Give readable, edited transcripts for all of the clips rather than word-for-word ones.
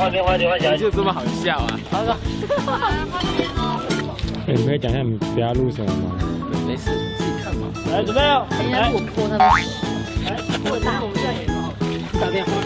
棉花起来。 就这么好笑啊？ 好的。 你们可以讲一下你们等下录什么吗？ 没事，自己看嘛。 来，准备了。 人家我泼他们。 来，我打电话。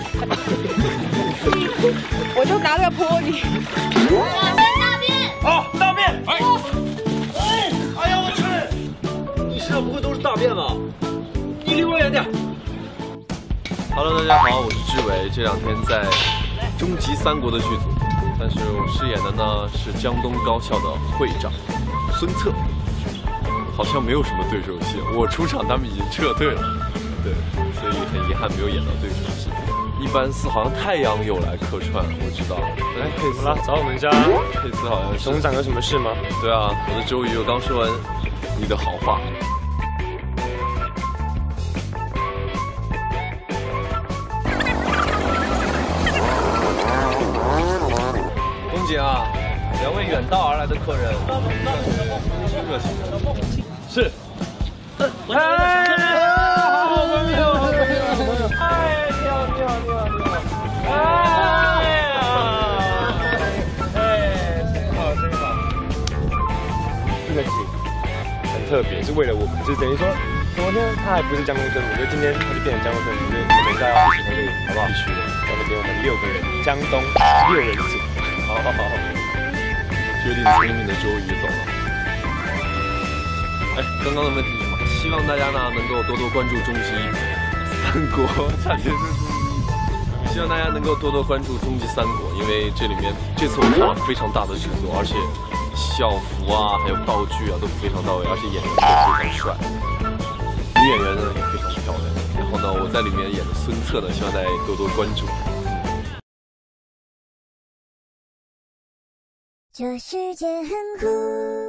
我就拿这个泼你。 大便！哦，大便！哎呀，我去！你身上不会都是大便吧？你离我远点。 Hello， 大家好，我是志伟。这两天在《终极三国》的剧组，但是我饰演的呢是江东高校的会长孙策，好像没有什么对手戏。我出场，他们已经撤退了，对，所以很遗憾没有演到对手戏。一般是好像太阳有来客串，我知道。哎，佩斯啦，找我们家。 佩斯好像是。 董事长有什么事吗？ 对啊，我的周瑜，我刚说完你的好话。钟姐啊，两位远道而来的客人，热情。是。 好朋友，哎，你好。哎呀，真好。 这个景很特别，是为了我们，就等于说，昨天他还不是江东孙，我觉得今天他就变成江东孙，我们应该要一起在这里，好不好？必须的，在那边我们6个人，江东6人组。好， 决定聪明的周瑜走了。哎，刚刚的问题嘛，希望大家呢能够多多关注《终极三国》，差点说终极。希望大家能够多多关注《终极三国》，因为这里面这次我看了非常大的制作，而且校服啊，还有道具啊都非常到位，而且演员都非常帅，女演员呢也非常漂亮。然后呢，我在里面演的孙策呢，希望大家多多关注。 这世界很酷。